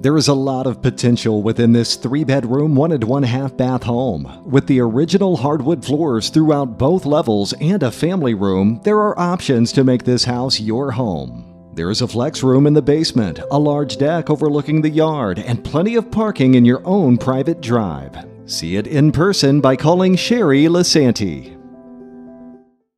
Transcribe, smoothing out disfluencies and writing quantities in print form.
There is a lot of potential within this 3-bedroom, 1 and 1/2 bath home. With the original hardwood floors throughout both levels and a family room, there are options to make this house your home. There is a flex room in the basement, a large deck overlooking the yard, and plenty of parking in your own private drive. See it in person by calling Sherri Lisanti.